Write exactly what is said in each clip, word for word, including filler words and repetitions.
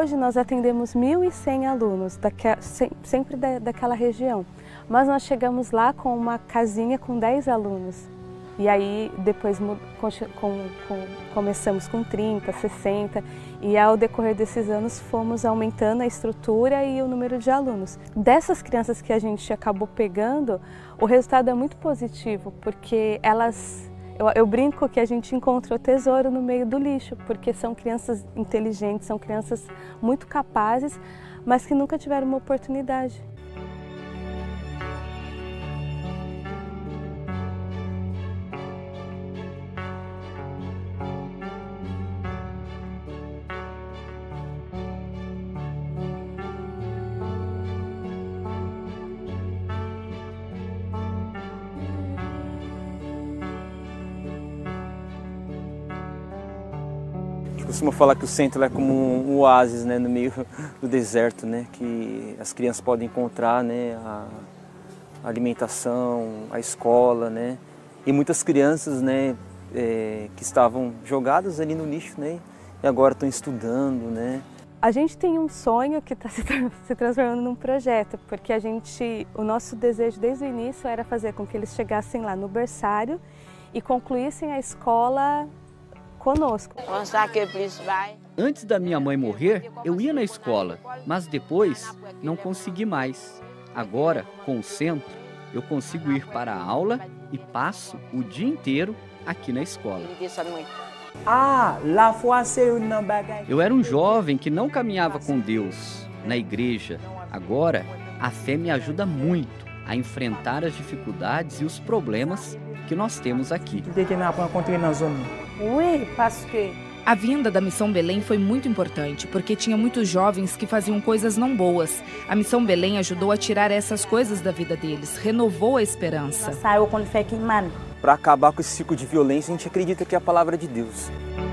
Hoje nós atendemos mil e cem alunos, daque, sempre da, daquela região, mas nós chegamos lá com uma casinha com dez alunos. E aí depois com, com, com, começamos com trinta, sessenta e ao decorrer desses anos fomos aumentando a estrutura e o número de alunos. Dessas crianças que a gente acabou pegando, o resultado é muito positivo, porque elas, eu, eu brinco que a gente encontrou tesouro no meio do lixo, porque são crianças inteligentes, são crianças muito capazes, mas que nunca tiveram uma oportunidade. Costuma falar que o centro é como um oásis, né, no meio do deserto, né, que as crianças podem encontrar, né, a alimentação, a escola, né, e muitas crianças, né, é, que estavam jogadas ali no lixo, né, e agora estão estudando, né. A gente tem um sonho que está se, se transformando num projeto, porque a gente, o nosso desejo desde o início era fazer com que eles chegassem lá no berçário e concluíssem a escola conosco. Antes da minha mãe morrer, eu ia na escola, mas depois não consegui mais. Agora, com o centro, eu consigo ir para a aula e passo o dia inteiro aqui na escola. Eu era um jovem que não caminhava com Deus na igreja. Agora, a fé me ajuda muito a enfrentar as dificuldades e os problemas que nós temos aqui. A vinda da Missão Belém foi muito importante, porque tinha muitos jovens que faziam coisas não boas. A Missão Belém ajudou a tirar essas coisas da vida deles, renovou a esperança. Para acabar com esse ciclo de violência, a gente acredita que é a palavra de Deus.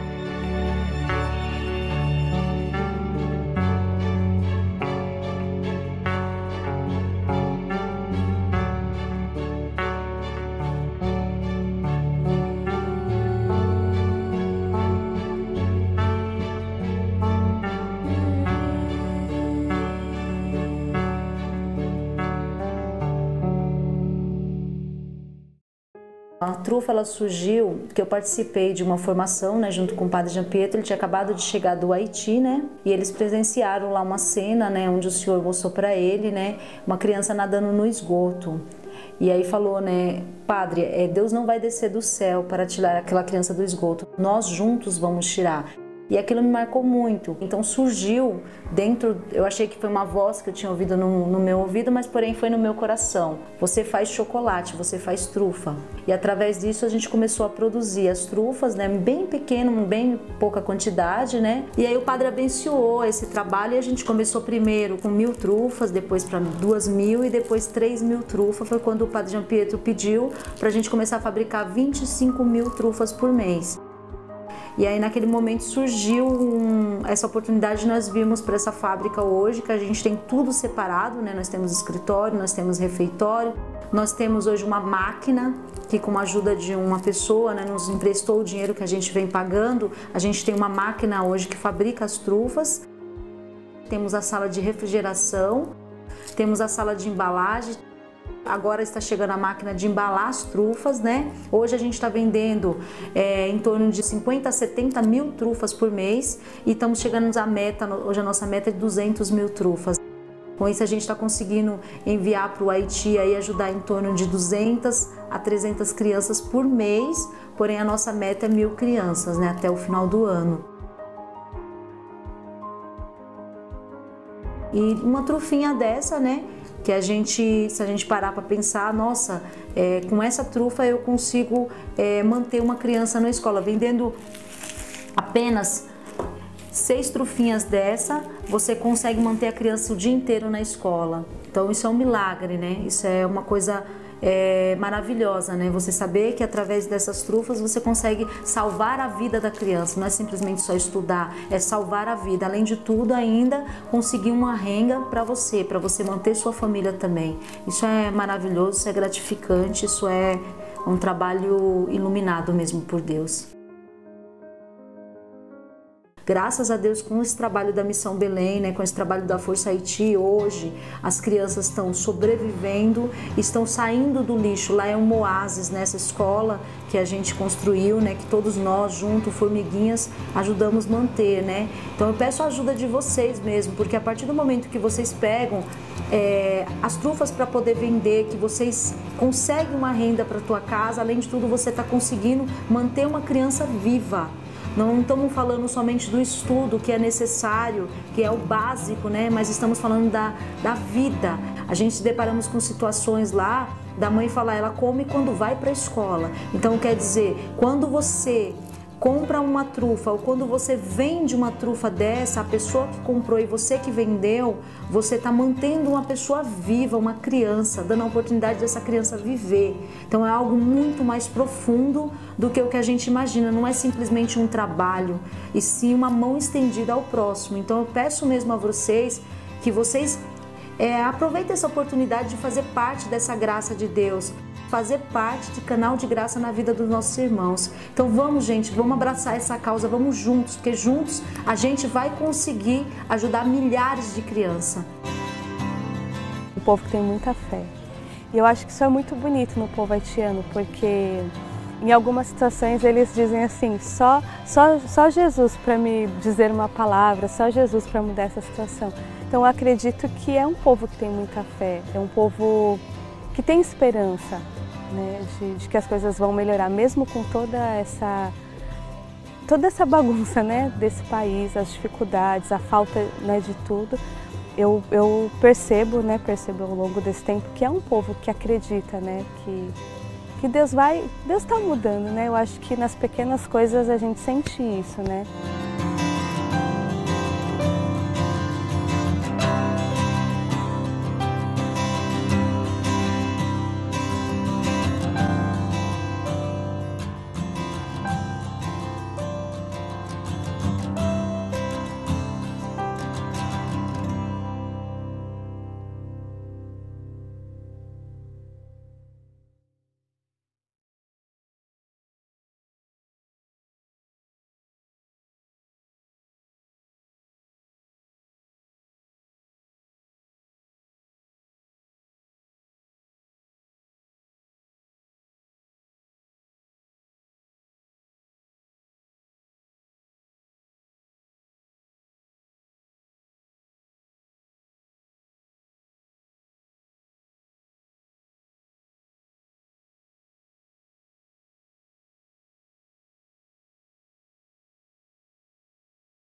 A trufa ela surgiu que eu participei de uma formação, né, junto com o padre Jean Pietro. Ele tinha acabado de chegar do Haiti, né, e eles presenciaram lá uma cena, né, onde o senhor mostrou para ele, né, uma criança nadando no esgoto. E aí falou, né, padre, é, Deus não vai descer do céu para tirar aquela criança do esgoto, nós juntos vamos tirar. E aquilo me marcou muito. Então surgiu dentro, eu achei que foi uma voz que eu tinha ouvido no, no meu ouvido, mas porém foi no meu coração. Você faz chocolate, você faz trufa. E através disso a gente começou a produzir as trufas, né, bem pequeno, bem pouca quantidade, né. E aí o padre abençoou esse trabalho e a gente começou primeiro com mil trufas, depois para duas mil e depois três mil trufas. Foi quando o padre Jean Pietro pediu para a gente começar a fabricar vinte e cinco mil trufas por mês. E aí naquele momento surgiu um, essa oportunidade, nós vimos para essa fábrica hoje, que a gente tem tudo separado, né? Nós temos escritório, nós temos refeitório, nós temos hoje uma máquina que com a ajuda de uma pessoa, né, nos emprestou o dinheiro que a gente vem pagando. A gente tem uma máquina hoje que fabrica as trufas, temos a sala de refrigeração, temos a sala de embalagem. Agora está chegando a máquina de embalar as trufas, né? Hoje a gente está vendendo é, em torno de cinquenta a setenta mil trufas por mês e estamos chegando à meta, hoje a nossa meta é de duzentas mil trufas. Com isso a gente está conseguindo enviar para o Haiti e ajudar em torno de duzentas a trezentas crianças por mês, porém a nossa meta é mil crianças, né? Até o final do ano. E uma trufinha dessa, né? Que a gente, se a gente parar para pensar, nossa, é, com essa trufa eu consigo é, manter uma criança na escola. Vendendo apenas seis trufinhas dessa, você consegue manter a criança o dia inteiro na escola. Então isso é um milagre, né? Isso é uma coisa é, maravilhosa, né? Você saber que através dessas trufas você consegue salvar a vida da criança. Não é simplesmente só estudar, é salvar a vida. Além de tudo, ainda conseguir uma renda para você, para você manter sua família também. Isso é maravilhoso, isso é gratificante, isso é um trabalho iluminado mesmo por Deus. Graças a Deus, com esse trabalho da Missão Belém, né, com esse trabalho da Força Haiti, hoje as crianças estão sobrevivendo, estão saindo do lixo. Lá é um oásis, nessa escola que a gente construiu, né, que todos nós, junto, formiguinhas, ajudamos manter, né? Então eu peço a ajuda de vocês mesmo, porque a partir do momento que vocês pegam é, as trufas para poder vender, que vocês conseguem uma renda para a tua casa, além de tudo você está conseguindo manter uma criança viva. Não estamos falando somente do estudo, que é necessário, que é o básico, né? Mas estamos falando da, da vida. A gente se deparamos com situações lá da mãe falar, ela come quando vai para a escola. Então, quer dizer, quando você compra uma trufa ou quando você vende uma trufa dessa, a pessoa que comprou e você que vendeu, você está mantendo uma pessoa viva, uma criança, dando a oportunidade dessa criança viver. Então é algo muito mais profundo do que o que a gente imagina, não é simplesmente um trabalho, e sim uma mão estendida ao próximo. Então eu peço mesmo a vocês que vocês é, aproveitem essa oportunidade de fazer parte dessa graça de Deus, fazer parte de canal de graça na vida dos nossos irmãos. Então vamos, gente, vamos abraçar essa causa, vamos juntos, porque juntos a gente vai conseguir ajudar milhares de crianças. O povo que tem muita fé. E eu acho que isso é muito bonito no povo haitiano, porque em algumas situações eles dizem assim, só, só, só Jesus para me dizer uma palavra, só Jesus para mudar essa situação. Então eu acredito que é um povo que tem muita fé, é um povo que tem esperança, né, de, de que as coisas vão melhorar, mesmo com toda essa, toda essa bagunça, né, desse país, as dificuldades, a falta, né, de tudo. Eu, eu percebo, né, percebo ao longo desse tempo que é um povo que acredita, né, que, que Deus vai, Deus está mudando, né. Eu acho que nas pequenas coisas a gente sente isso, né.